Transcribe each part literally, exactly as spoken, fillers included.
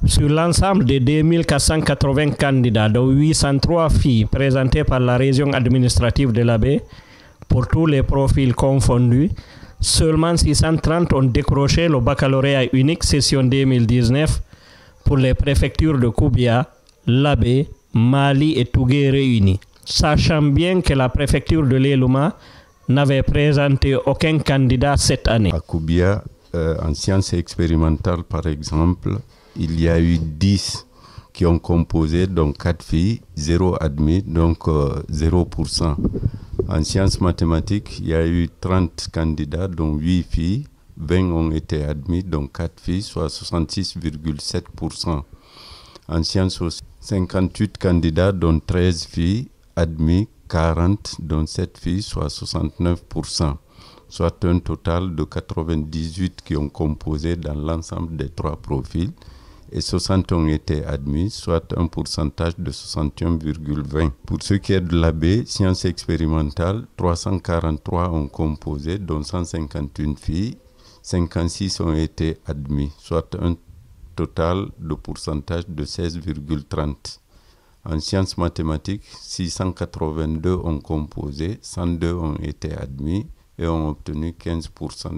Sur l'ensemble des deux mille quatre cent quatre-vingts candidats, dont huit cent trois filles présentées par la région administrative de l'Abbé, pour tous les profils confondus, seulement six cent trente ont décroché le baccalauréat unique session deux mille dix-neuf pour les préfectures de Koubia, l'Abbé, Mali et Tougué réunis. Sachant bien que la préfecture de l'Elouma n'avait présenté aucun candidat cette année. À Koubia, euh, en sciences expérimentales par exemple, il y a eu dix qui ont composé, donc quatre filles, zéro admis, donc euh, zéro pour cent. En sciences mathématiques, il y a eu trente candidats, dont huit filles, vingt ont été admis, donc quatre filles, soit soixante-six virgule sept pour cent. En sciences sociales, cinquante-huit candidats, dont treize filles, admis, quarante, dont sept filles, soit soixante-neuf pour cent. Soit un total de quatre-vingt-dix-huit qui ont composé dans l'ensemble des trois profils, et soixante ont été admis, soit un pourcentage de soixante et un virgule vingt. Pour ce qui est de l'Abbé, sciences expérimentales, trois cent quarante-trois ont composé, dont cent cinquante et une filles, cinquante-six ont été admis, soit un total de pourcentage de seize virgule trente. En sciences mathématiques, six cent quatre-vingt-deux ont composé, cent deux ont été admis et ont obtenu quinze pour cent.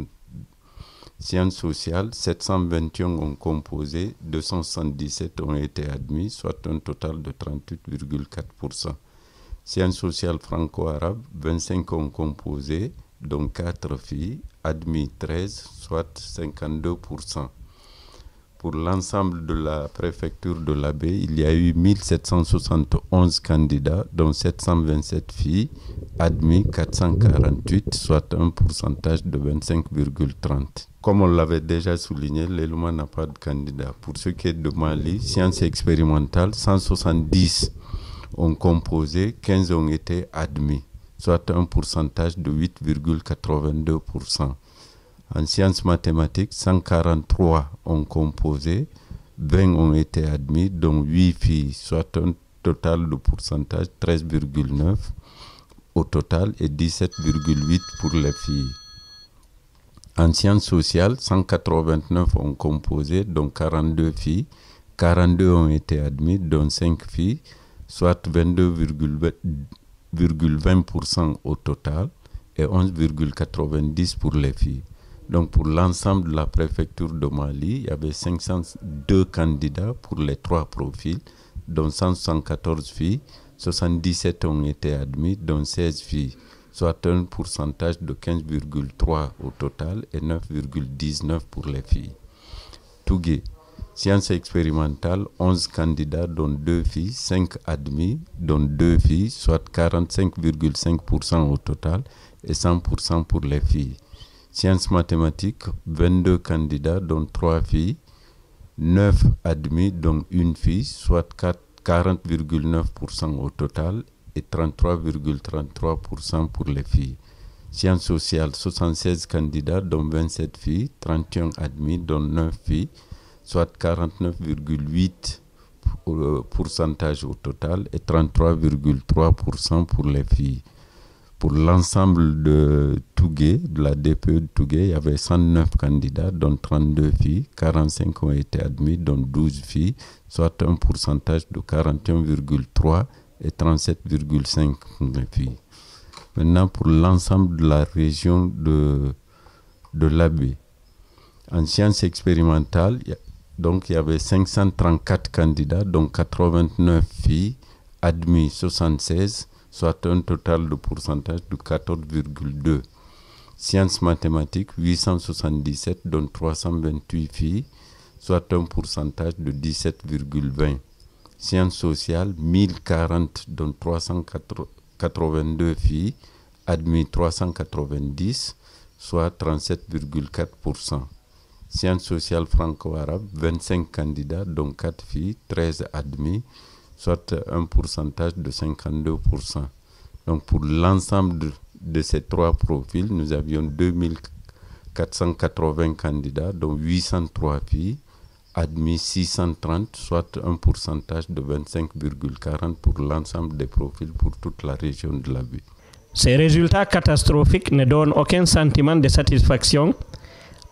Sciences sociales, sept cent vingt et un ont composé, deux cent soixante-dix-sept ont été admis, soit un total de trente-huit virgule quatre pour cent. Sciences sociales franco-arabes, vingt-cinq ont composé, dont quatre filles, admis treize, soit cinquante-deux pour cent. Pour l'ensemble de la préfecture de l'Abbé, il y a eu mille sept cent soixante et onze candidats, dont sept cent vingt-sept filles, admis quatre cent quarante-huit, soit un pourcentage de vingt-cinq virgule trente. Comme on l'avait déjà souligné, l'Elouma n'a pas de candidat. Pour ce qui est de Mali, sciences expérimentales, cent soixante-dix ont composé, quinze ont été admis, soit un pourcentage de huit virgule quatre-vingt-deux pour cent. En sciences mathématiques, cent quarante-trois ont composé, vingt ont été admis, dont huit filles, soit un total de pourcentage treize virgule neuf au total et dix-sept virgule huit pour les filles. En sciences sociales, cent quatre-vingt-neuf ont composé, dont quarante-deux filles, quarante-deux ont été admis, dont cinq filles, soit vingt-deux virgule vingt pour cent au total et onze virgule quatre-vingt-dix pour les filles. Donc pour l'ensemble de la préfecture de Mali, il y avait cinq cent deux candidats pour les trois profils, dont cent soixante-quatorze filles, soixante-dix-sept ont été admis, dont seize filles, soit un pourcentage de quinze virgule trois au total et neuf virgule dix-neuf pour les filles. Tougué, sciences expérimentales, onze candidats, dont deux filles, cinq admis, dont deux filles, soit quarante-cinq virgule cinq pour cent au total et cent pour cent pour les filles. Sciences mathématiques, vingt-deux candidats, dont trois filles, neuf admis, dont une fille, soit quarante virgule neuf pour cent au total et trente-trois virgule trente-trois pour cent pour les filles. Sciences sociales, soixante-seize candidats, dont vingt-sept filles, trente et un admis, dont neuf filles, soit quarante-neuf virgule huit pour cent au total et trente-trois virgule trois pour cent pour les filles. Pour l'ensemble de Tougué, de la D P E de Tougué, il y avait cent neuf candidats, dont trente-deux filles, quarante-cinq ont été admis, dont douze filles, soit un pourcentage de quarante et un virgule trois et trente-sept virgule cinq pour les filles. Maintenant, pour l'ensemble de la région de, de l'Abbé, en sciences expérimentales, il y a, donc il y avait cinq cent trente-quatre candidats, dont quatre-vingt-neuf filles, admis soixante-seize, soit un total de pourcentage de quatorze virgule deux. Sciences mathématiques, huit cent soixante-dix-sept, dont trois cent vingt-huit filles, soit un pourcentage de dix-sept virgule vingt. Sciences sociales, mille quarante, dont trois cent quatre-vingt-deux filles, admis trois cent quatre-vingt-dix, soit trente-sept virgule quatre pour cent. Sciences sociales franco-arabes, vingt-cinq candidats, dont quatre filles, treize admis, soit un pourcentage de cinquante-deux pour cent. Donc pour l'ensemble de, de ces trois profils, nous avions deux mille quatre cent quatre-vingts candidats, dont huit cent trois filles, admis six cent trente, soit un pourcentage de vingt-cinq virgule quarante pour l'ensemble des profils pour toute la région de l'Abbé. Ces résultats catastrophiques ne donnent aucun sentiment de satisfaction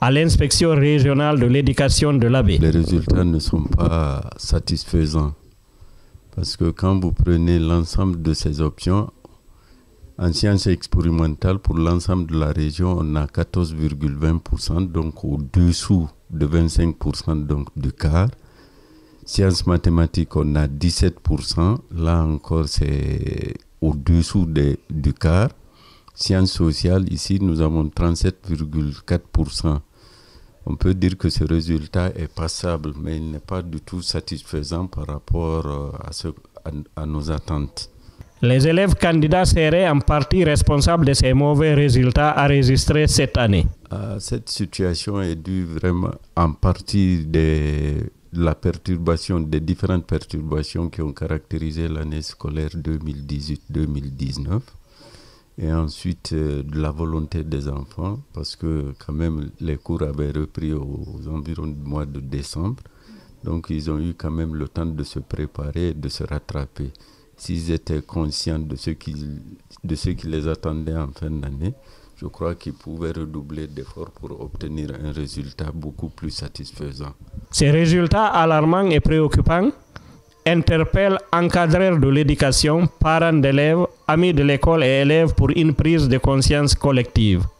à l'inspection régionale de l'éducation de l'Abbé. Les résultats ne sont pas satisfaisants parce que quand vous prenez l'ensemble de ces options, en sciences expérimentales, pour l'ensemble de la région, on a quatorze virgule vingt pour cent, donc au-dessous de vingt-cinq pour cent donc de quart. Sciences mathématiques, on a dix-sept pour cent, là encore c'est au-dessous de, du quart. Sciences sociales, ici nous avons trente-sept virgule quatre pour cent. On peut dire que ce résultat est passable, mais il n'est pas du tout satisfaisant par rapport à, ce, à, à nos attentes. Les élèves candidats seraient en partie responsables de ces mauvais résultats enregistrés cette année. Euh, cette situation est due vraiment en partie de la perturbation, des différentes perturbations qui ont caractérisé l'année scolaire deux mille dix-huit deux mille dix-neuf. Et ensuite euh, de la volonté des enfants, parce que quand même les cours avaient repris aux, aux environs du mois de décembre. Donc ils ont eu quand même le temps de se préparer et de se rattraper. S'ils étaient conscients de ce qui, de ce qui les attendait en fin d'année, je crois qu'ils pouvaient redoubler d'efforts pour obtenir un résultat beaucoup plus satisfaisant. Ces résultats alarmants et préoccupants interpellent encadreurs de l'éducation, parents d'élèves, amis de l'école et élèves pour une prise de conscience collective.